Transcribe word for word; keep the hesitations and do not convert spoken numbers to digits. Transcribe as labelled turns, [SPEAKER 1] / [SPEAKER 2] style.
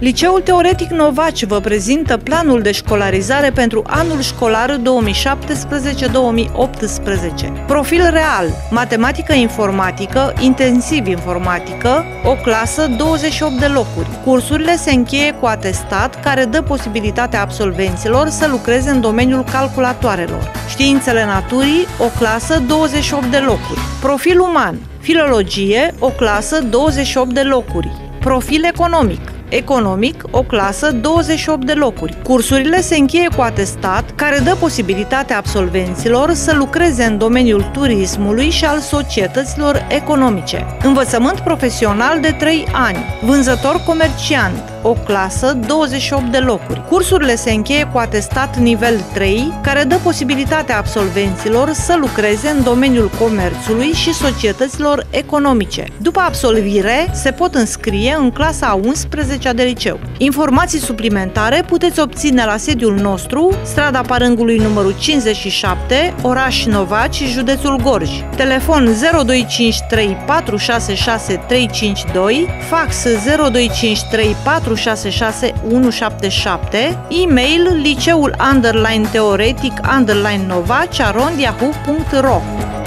[SPEAKER 1] Liceul Teoretic Novaci vă prezintă planul de școlarizare pentru anul școlar două mii șaptesprezece două mii optsprezece. Profil real, matematică informatică, intensiv informatică, o clasă, douăzeci și opt de locuri. Cursurile se încheie cu atestat care dă posibilitatea absolvenților să lucreze în domeniul calculatoarelor. Științele naturii, o clasă, douăzeci și opt de locuri. Profil uman, filologie, o clasă, douăzeci și opt de locuri. Profil economic, economic, o clasă, douăzeci și opt de locuri. Cursurile se încheie cu atestat care dă posibilitatea absolvenților să lucreze în domeniul turismului și al societăților economice. Învățământ profesional de trei ani. Vânzător comerciant, o clasă, douăzeci și opt de locuri. Cursurile se încheie cu atestat nivel trei, care dă posibilitatea absolvenților să lucreze în domeniul comerțului și societăților economice. După absolvire, se pot înscrie în clasa a unsprezecea de liceu. Informații suplimentare puteți obține la sediul nostru, strada Parângului numărul cincizeci și șapte, oraș Novaci, județul Gorj. Telefon zero doi cinci trei patru șase șase trei cinci doi, fax zero doi cinci trei patru șase șase unu șapte șapte, e-mail liceul underline teoretic underline novaci arond yahoo punct ro.